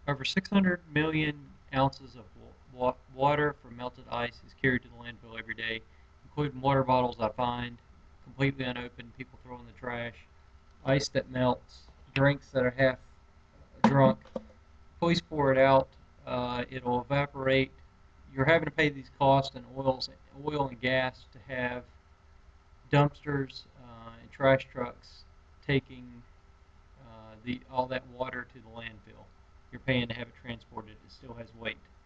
Over 600 million ounces of water from melted ice is carried to the landfill every day, including water bottles I find completely unopened, people throw in the trash, ice that melts, drinks that are half drunk. Police pour it out. It'll evaporate. You're having to pay these costs and oil and gas to have dumpsters and trash trucks taking all that water to the landfill. You're paying to have it transported. It still has weight.